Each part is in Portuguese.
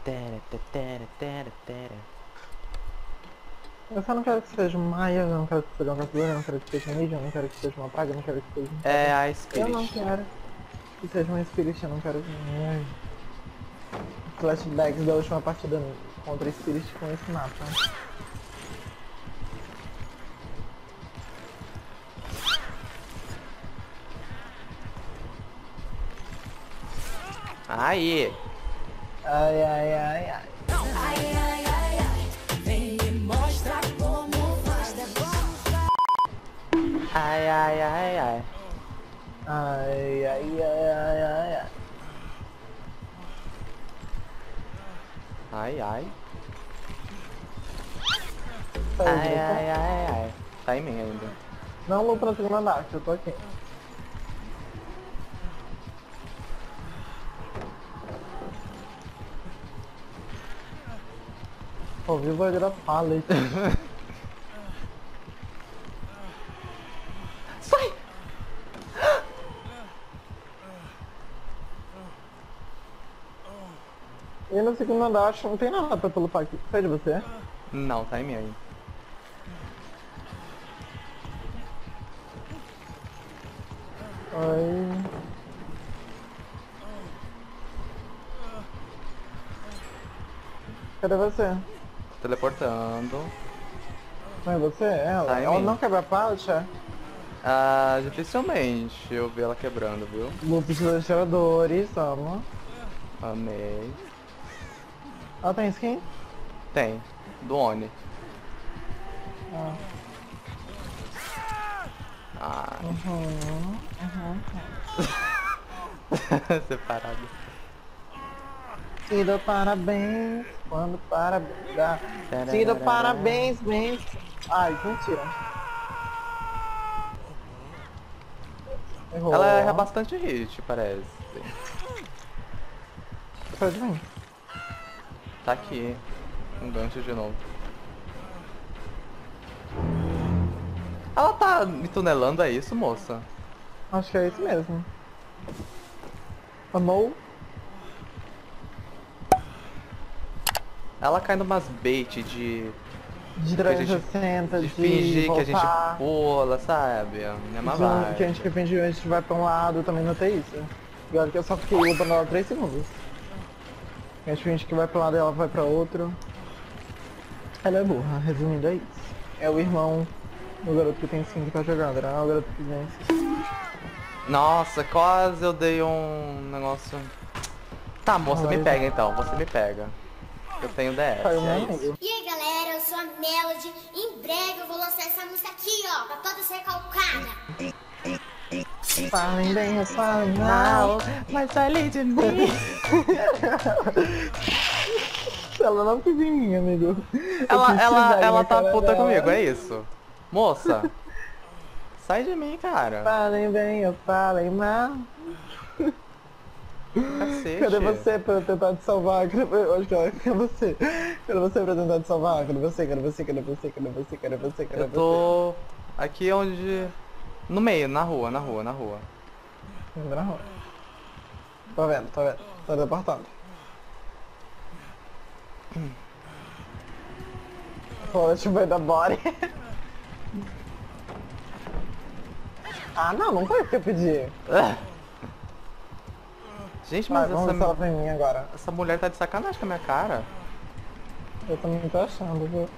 Eu só não quero que seja um Maia, eu não quero que seja um Caçador, eu não quero que seja um Mídia, eu não quero que seja uma Praga, eu não quero que seja um... É a Eu Spirit. não quero que seja um Spirit, eu não quero... Flashbacks da última partida contra Spirit com esse mapa. Aí. Ai, ai, ai, ai. Ai, ai, ai, ai, vem me mostra como faz. Ai, ai, ai, ai. Ai, ai, ai, ai, ai, ai. Ai, ai. Saiu, Ai, Lupa? ai, ai, ai. Tá em mim ainda. Não, Lupa na segunda andar, que eu tô aqui. Ao vivo vai virar pallet. Sai! E no segundo andar acho que não tem nada pra pelo aqui. Sai de você? Não, tá em mim ainda. Oi. Cadê você? Tô teleportando. Não é você? Ela? Tá em Ela mim. não quebra pallet, é? Ah, dificilmente eu vi ela quebrando, viu? Lupus dos atiradores, amo. Amei. Ela tem skin? Tem. Do Oni. Ah. Ah. Separado. Te dou parabéns quando parabéns. Te dou parabéns, bem. Ai, mentira. Errou. Ela erra bastante hit, parece. Pode vir. Tá aqui. Um gancho de novo. Ela tá me tunelando, é isso, moça? Acho que é isso mesmo. Amou? Ela cai numas bait de De que a gente- 360, de fingir que a gente voltar, pula, sabe? É uma que vibe. a gente que fingiu, a gente vai pra um lado, também notei isso. E olha que eu só fiquei lupando ela 3 segundos. A gente finge que vai pra um lado e ela vai pra outro. Ela é burra, resumindo é isso. É o irmão do garoto que tem skin que tá jogando, né? É o garoto que vence. Nossa, quase eu dei um negócio. Tá, moça, me pega então, você me pega. Eu tenho DS, Caiu meu é isso. amigo. E aí galera, eu sou a Melody. Em breve eu vou lançar essa música aqui, ó, pra toda ser calcada. Falem bem, falem mal. Mas ali de mim. Ela não quis em mim, amigo. Ela tá puta comigo, é isso. Moça, sai de mim, cara. Falem bem, eu falem mal. Cacete. Cadê você pra eu tentar te salvar? Eu acho que ela quer você. Cadê você pra tentar te salvar? Cadê você? Cadê você? Cadê você? Cadê você? Cadê você? Cadê Eu você? tô aqui onde... No meio, na rua, na rua, na rua. Indo na rua. Tô vendo, tô vendo. Tô teleportando. Poxa, vai dar body. Ah, não foi isso que eu pedi. Gente, Vai, mas vamos ver se ela vem em mim agora. essa mulher tá de sacanagem com a minha cara. Eu também tô achando, viu?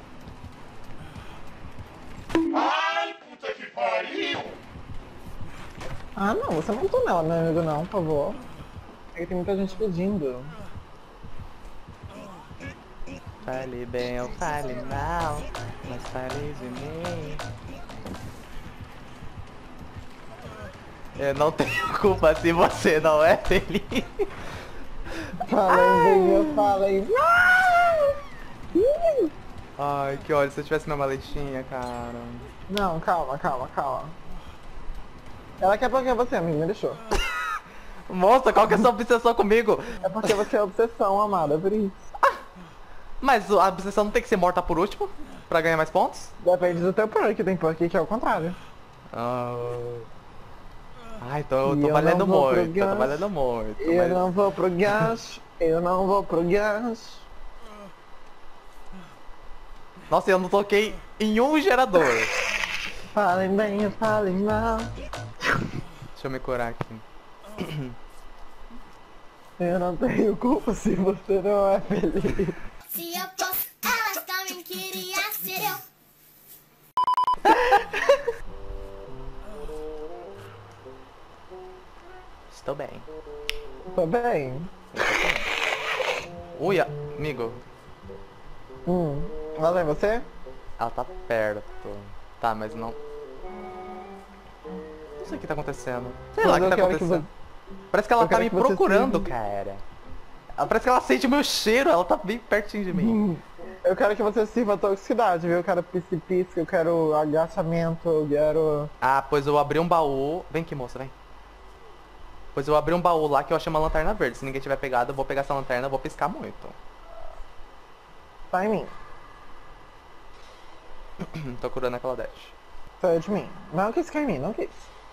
Ai, puta que pariu! Ah, não, você não tunela, meu amigo, não, por favor. É que tem muita gente pedindo. Fale bem ou fale mal, mas fale de mim. Eu não tenho culpa se você não é feliz. Falem bem, eu falei. Ai, que ódio, se eu tivesse minha maletinha, cara. Não, calma, calma, calma. Ela quer bloquear você, amigo, me deixou. Moça, qual que é a sua obsessão comigo? É porque você é obsessão, amada, por isso. Mas a obsessão não tem que ser morta por último? Pra ganhar mais pontos? Depende do teu perk, tem perk que é o contrário. Ah, então eu E tô eu valendo não vou pro muito, eu tô gancho. valendo muito. Eu mas não vou pro gancho. Eu não vou pro gancho. Nossa, eu não toquei em um gerador. Falem bem, falem mal. Deixa eu me curar aqui. Eu não tenho culpa se você não é feliz. Se eu fosse, ela também queria ser eu. Estou bem. Tô bem. Ui, amigo. Lá vem você? Ela tá perto. Tá, mas não... Não sei o que tá acontecendo. Sei lá o Mas que tá eu quero acontecendo. que Parece que ela eu tá quero me que você procurando, se- cara. Parece que ela sente o meu cheiro, ela tá bem pertinho de mim. Eu quero que você sirva a toxicidade, viu? Eu quero precipício, eu quero agachamento, eu quero... Ah, pois eu abri um baú... Vem aqui, moça, vem. Pois eu abri um baú lá que eu achei uma lanterna verde. Se ninguém tiver pegado, eu vou pegar essa lanterna e vou piscar muito. Tá em mim. Tô curando a Claudete. Saiu de mim. Não quis cair em mim, não quis.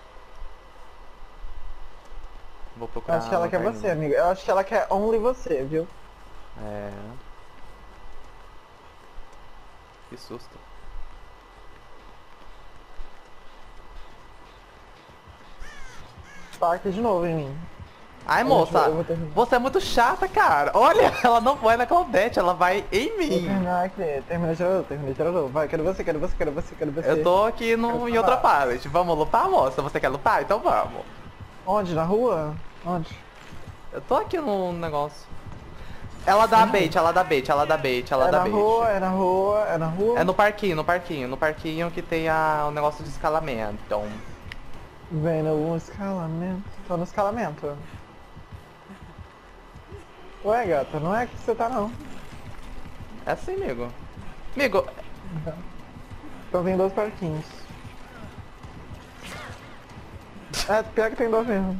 Vou Eu procurar acho que ela a quer lanterninha. você, amigo. Eu acho que ela quer only você, viu? É... Que susto. Tá aqui de novo em mim. Ai, Eu moça, vou terminar. você é muito chata, cara. Olha, ela não vai na Claudete, ela vai em Vou mim. terminar aqui. Termina de tirador. Vai, quero você, quero você, quero você, quero você. Eu tô aqui Quero em outra falar. pallet. Vamos lutar, moça? Você quer lutar? Então vamos. Onde? Na rua? Onde? Eu tô aqui no negócio. Ela dá bait, ela dá bait, ela dá bait, ela É dá na bait. rua, é na rua, é na rua. É no parquinho, no parquinho que tem o negócio de escalamento. Então, Vem no escalamento. Tô no escalamento. Ué, gata, não é que você tá não. é assim, amigo. Amigo, Então tem 2 parquinhos. É, pior que tem 2 mesmo.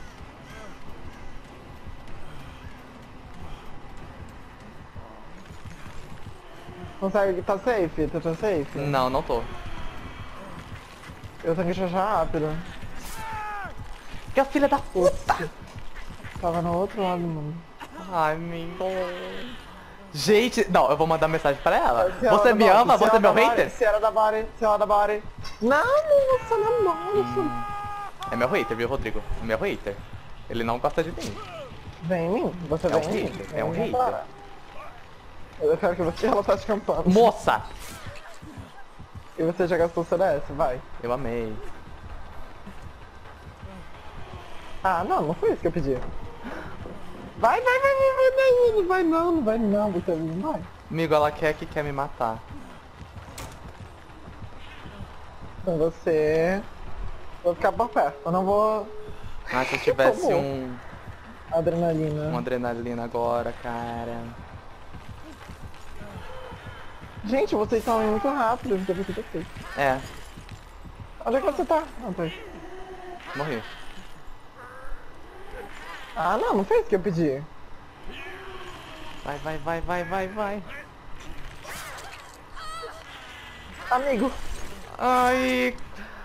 Consegue, tá safe? Tá safe? não, não tô. Eu tenho que achar rápido. Que a filha da puta! Tava no outro lado, mano. Ai, amigo. Gente, não, eu vou mandar mensagem pra ela. Se ela Você da me body, ama? se Você é ela meu da body, hater? Se ela da body, se ela da body. Não, você não é mal. É meu hater, viu, Rodrigo? É meu hater. Ele não gosta de mim. Vem em mim, você É vem um em mim. hater, Vem é um em mim, hater. para. Eu quero que você ela tá te campando. Moça! E você já gastou o CDS, vai. Eu amei. Ah, não foi isso que eu pedi. Vai, não vai não, você não vai. Amigo, ela quer me matar. Então você... Vou ficar por perto, eu não vou... Ah, se eu tivesse Como? uma Adrenalina. adrenalina agora, cara. Gente, vocês estão indo muito rápido, não sei o que eu fiz. É, Onde é que você tá? Ah, tá. morri. Ah, não foi isso que eu pedi. Vai. Amigo. Ai.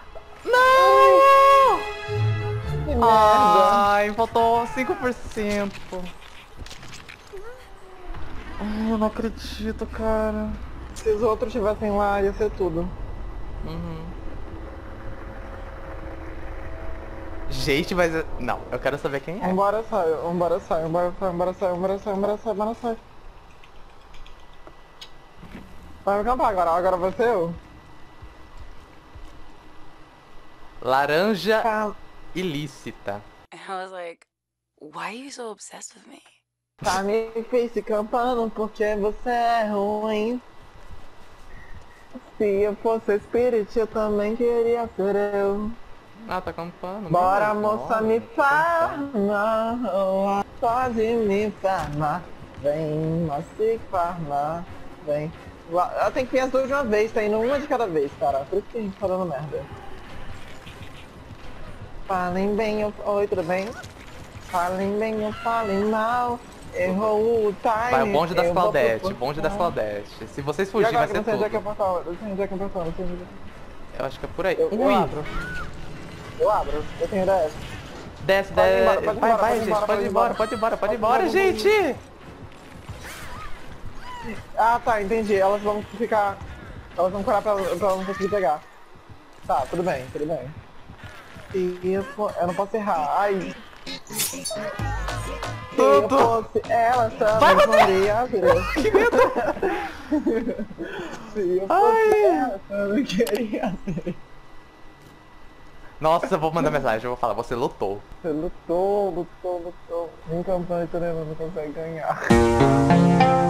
Não! Que merda. Ai, faltou 5%. Ai, eu não acredito, cara. Se os outros estivessem lá, ia ser tudo. Uhum. Gente, mas... Não, eu quero saber quem é. Vambora, sai. Vai me acampar agora vai ser eu. Laranja Tá, ilícita. And I was like, why are you so obsessed with me? tá me fez se campando porque você é ruim. Se eu fosse espírito, eu também queria ser eu. Ah, tá acampando. Bora, mesmo? moça, Olha, me tá acampando. farma. Pode me farmar. Vem, mas se farmar. Vem. Ela tem que vir as duas de uma vez, tá indo uma de cada vez, cara. Por isso que a gente tá dando merda. Falem bem, oi, tudo bem? Falem bem ou falem mal. Errou o time. Vai, o bonde das eu vou Claudete, pro bonde das portão. Claudete. Se vocês E fugirem, vai agora que ser não sei onde é que é o tudo. portal, não sei onde é que é o portal, não sei onde é que é. Eu acho que é por aí. Eu Ui! abro. Eu abro, eu tenho ideia. Desce, Pode ir embora, desce. pode ir Vai, embora, vai, pode ir gente. embora, Pode ir embora, pode ir embora, pode ir embora, Pode ir embora, gente. Ah, tá, entendi. Elas vão ficar... Elas vão curar pra ela não conseguir pegar. Tá, tudo bem, tudo bem. Isso, eu não posso errar. Ai. Se eu fosse ela, Vai, também queria ser. Que medo. Se eu fosse ela, também queria ser. Nossa, eu vou mandar mensagem, eu vou falar, você lutou. Você lutou. Em campanha, você não consegue ganhar.